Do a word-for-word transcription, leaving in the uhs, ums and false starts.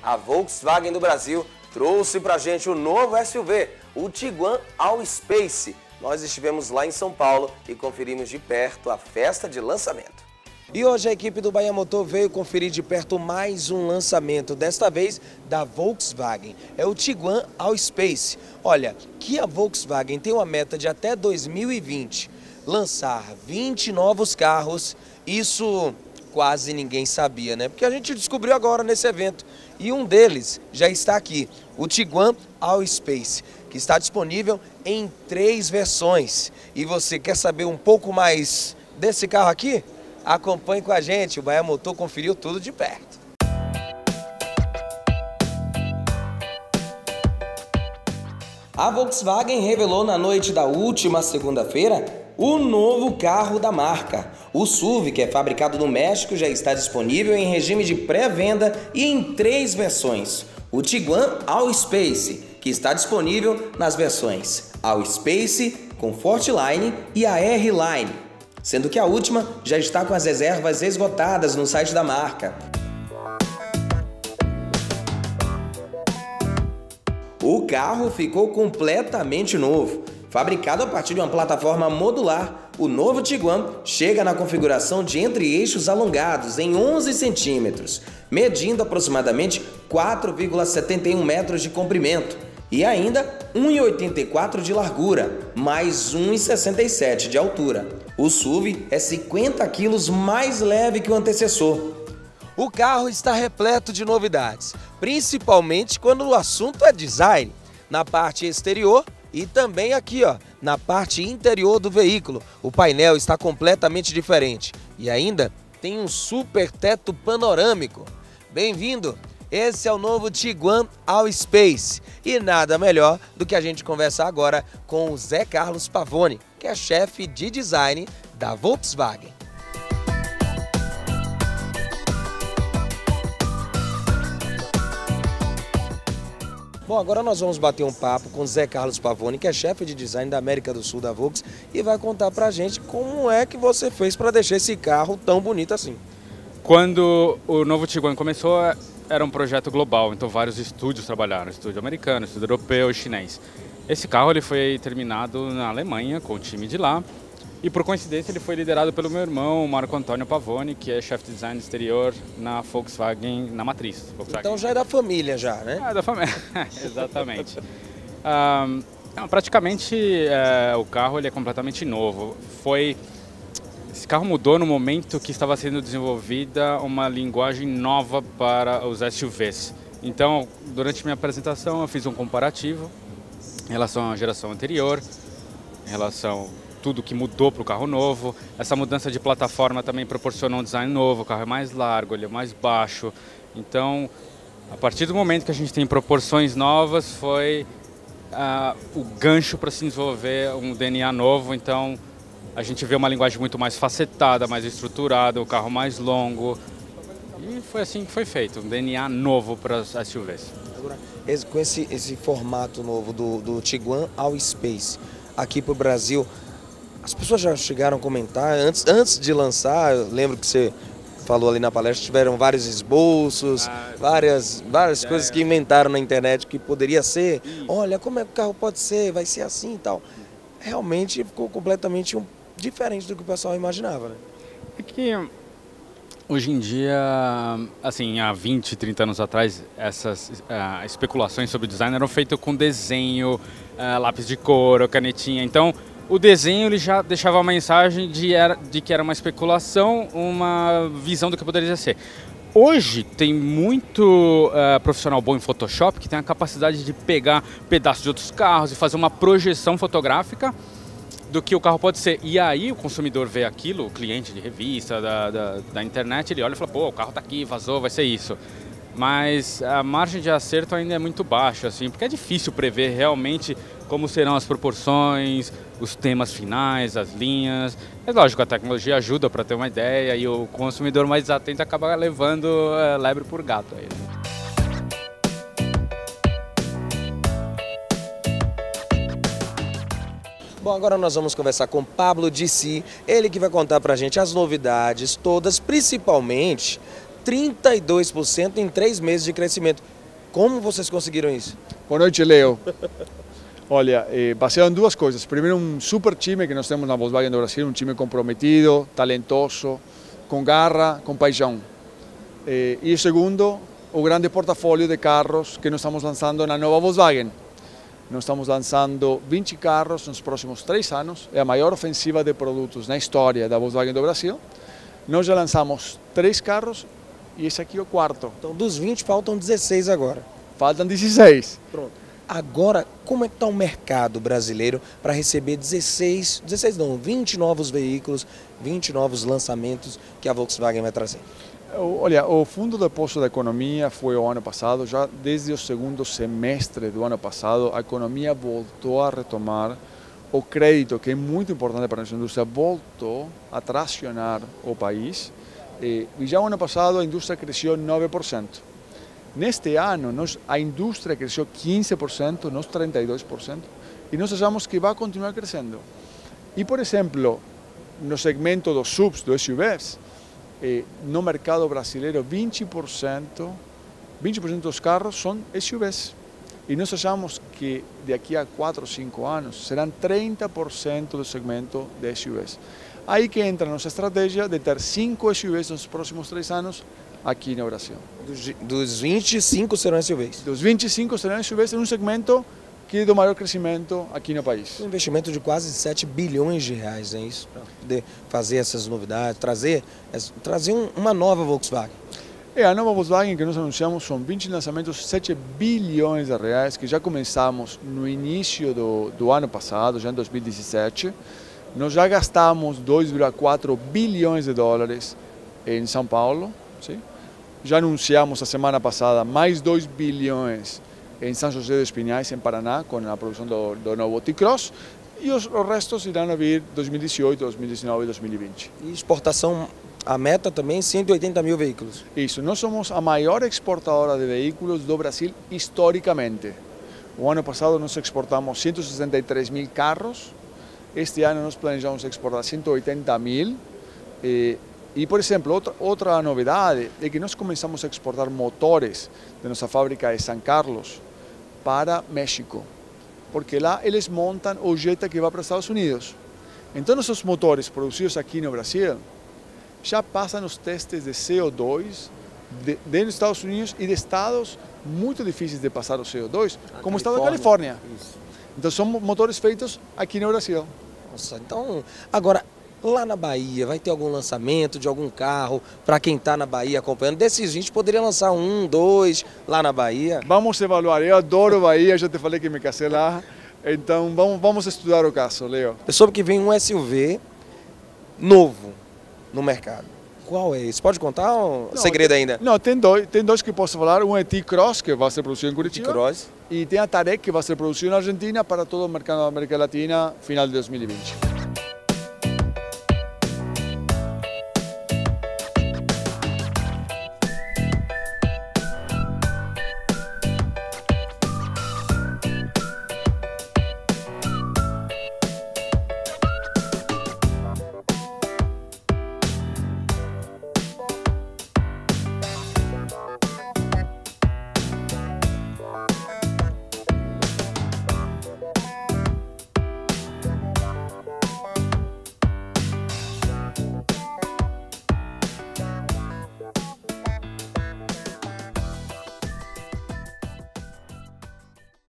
A Volkswagen do Brasil trouxe pra gente o novo S U V, o Tiguan Allspace. Nós estivemos lá em São Paulo e conferimos de perto a festa de lançamento. E hoje a equipe do Bahia Motor veio conferir de perto mais um lançamento, desta vez da Volkswagen. É o Tiguan Allspace. Olha, que a Volkswagen tem uma meta de até dois mil e vinte lançar vinte novos carros, isso quase ninguém sabia, né? Porque a gente descobriu agora nesse evento. E um deles já está aqui, o Tiguan Allspace, que está disponível em três versões. E você quer saber um pouco mais desse carro aqui? Acompanhe com a gente, o Bahia Motor conferiu tudo de perto. A Volkswagen revelou na noite da última segunda-feira o novo carro da marca. O S U V, que é fabricado no México, já está disponível em regime de pré-venda e em três versões. O Tiguan Allspace, que está disponível nas versões Allspace, Comfortline e a R-Line, sendo que a última já está com as reservas esgotadas no site da marca. O carro ficou completamente novo. Fabricado a partir de uma plataforma modular, o novo Tiguan chega na configuração de entre-eixos alongados em onze centímetros, medindo aproximadamente quatro vírgula setenta e um metros de comprimento e ainda um vírgula oitenta e quatro de largura, mais um vírgula sessenta e sete de altura. O S U V é cinquenta quilos mais leve que o antecessor. O carro está repleto de novidades, principalmente quando o assunto é design, na parte exterior e também aqui, ó, na parte interior do veículo. O painel está completamente diferente e ainda tem um super teto panorâmico. Bem-vindo! Esse é o novo Tiguan Allspace e nada melhor do que a gente conversar agora com o Zé Carlos Pavone, que é chefe de design da Volkswagen. Bom, agora nós vamos bater um papo com o Zé Carlos Pavone, que é chefe de design da América do Sul da Volks, e vai contar pra gente como é que você fez para deixar esse carro tão bonito assim. Quando o novo Tiguan começou, era um projeto global, então vários estúdios trabalharam, estúdio americano, estúdio europeu e chinês. Esse carro ele foi terminado na Alemanha, com o time de lá, e por coincidência ele foi liderado pelo meu irmão, Marco Antônio Pavone, que é chefe de design exterior na Volkswagen, na matriz. Volkswagen. Então já é da família já, né? É da família, exatamente. um, não, praticamente é, o carro ele é completamente novo. Foi, esse carro mudou no momento que estava sendo desenvolvida uma linguagem nova para os S U Vs. Então, durante minha apresentação eu fiz um comparativo em relação à geração anterior, em relação tudo que mudou para o carro novo. Essa mudança de plataforma também proporcionou um design novo, o carro é mais largo, ele é mais baixo. Então, a partir do momento que a gente tem proporções novas, foi uh, o gancho para se desenvolver um D N A novo. Então, a gente vê uma linguagem muito mais facetada, mais estruturada, o carro mais longo. E foi assim que foi feito, um D N A novo para as S U Vs. Esse, com esse, esse formato novo do, do Tiguan Allspace aqui para o Brasil, as pessoas já chegaram a comentar, antes, antes de lançar, eu lembro que você falou ali na palestra, tiveram vários esboços, ah, várias, várias é, coisas que inventaram na internet que poderia ser, isso. Olha, como é que o carro pode ser, vai ser assim e tal. Realmente ficou completamente um, diferente do que o pessoal imaginava, né? É que hoje em dia, assim, há vinte, trinta anos atrás, essas uh, especulações sobre design eram feitas com desenho, uh, lápis de cor, canetinha, então o desenho ele já deixava a mensagem de, era, de que era uma especulação, uma visão do que poderia ser. Hoje tem muito uh, profissional bom em Photoshop que tem a capacidade de pegar pedaços de outros carros e fazer uma projeção fotográfica do que o carro pode ser. E aí o consumidor vê aquilo, o cliente de revista, da, da, da internet, ele olha e fala, pô, o carro tá aqui, vazou, vai ser isso. Mas a margem de acerto ainda é muito baixa, assim, porque é difícil prever realmente como serão as proporções, os temas finais, as linhas. É lógico, a tecnologia ajuda para ter uma ideia e o consumidor mais atento acaba levando é, lebre por gato aí. Bom, agora nós vamos conversar com Pablo Dissi, ele que vai contar pra gente as novidades todas, principalmente trinta e dois por cento em três meses de crescimento. Como vocês conseguiram isso? Boa noite, Leo. Olha, eh, baseado em duas coisas. Primeiro, um super time que nós temos na Volkswagen do Brasil, um time comprometido, talentoso, com garra, com paixão. Eh, e o segundo, o grande portfólio de carros que nós estamos lançando na nova Volkswagen. Nós estamos lançando vinte carros nos próximos três anos, é a maior ofensiva de produtos na história da Volkswagen do Brasil. Nós já lançamos três carros e esse aqui é o quarto. Então, dos vinte, faltam dezesseis agora. Faltam dezesseis. Pronto. Agora, como é que está o mercado brasileiro para receber dezesseis, dezesseis não, vinte novos veículos, vinte novos lançamentos que a Volkswagen vai trazer? Olha, o fundo de poço da economia foi o ano passado, já desde o segundo semestre do ano passado, a economia voltou a retomar o crédito, que é muito importante para a nossa indústria, voltou a tracionar o país. E já o ano passado a indústria cresceu nove por cento. Neste ano nós, a indústria cresceu quinze por cento, nós trinta e dois por cento, e nós achamos que vai continuar crescendo. E, por exemplo, no segmento dos subs, dos S U Vs, eh, no mercado brasileiro, vinte por cento, vinte por cento dos carros são S U Vs. E nós achamos que daqui a quatro ou cinco anos serão trinta por cento do segmento de S U Vs. Aí que entra a nossa estratégia de ter cinco S U Vs nos próximos três anos aqui no Brasil. Dos, dos vinte, cinco serão S U Vs? Dos vinte e cinco serão S U Vs em um segmento que é do maior crescimento aqui no país. Um investimento de quase sete bilhões de reais, é isso? Para poder fazer essas novidades, trazer, trazer um, uma nova Volkswagen. É, a nova Volkswagen que nós anunciamos são vinte lançamentos, sete bilhões de reais, que já começamos no início do, do ano passado, já em dois mil e dezessete. Nós já gastamos dois vírgula quatro bilhões de dólares em São Paulo. Sim? Já anunciamos a semana passada mais dois bilhões em São José dos Pinhais, em Paraná, com a produção do, do novo T-Cross. E os, os restos irão a vir dois mil e dezoito, dois mil e dezenove e dois mil e vinte. E exportação, a meta também, cento e oitenta mil veículos. Isso, nós somos a maior exportadora de veículos do Brasil historicamente. O ano passado nós exportamos cento e sessenta e três mil carros. Este ano nós planejamos exportar cento e oitenta mil. E, e, por exemplo, outra, outra novidade é que nós começamos a exportar motores de nossa fábrica de São Carlos para México, porque lá eles montam o Jetta que vai para os Estados Unidos. Então, nossos motores produzidos aqui no Brasil já passam os testes de C O dois de, de nos Estados Unidos e de estados muito difíceis de passar o C O dois, a como o estado da Califórnia. Isso. Então, são motores feitos aqui no Brasil. Nossa, então, agora, lá na Bahia, vai ter algum lançamento de algum carro para quem está na Bahia acompanhando? Desses vinte, poderia lançar um, dois lá na Bahia? Vamos evaluar, eu adoro Bahia, já te falei que me casei lá, então vamos, vamos estudar o caso, Leo. Eu soube que vem um S U V novo no mercado. Qual é esse? Pode contar ou não, segredo tem, ainda? Não, tem dois, tem dois que posso falar. Um é T-Cross, que vai ser produzido em Curitiba. T-Cross. E tem a Tarek, que vai ser produzido na Argentina para todo o mercado da América Latina, final de dois mil e vinte.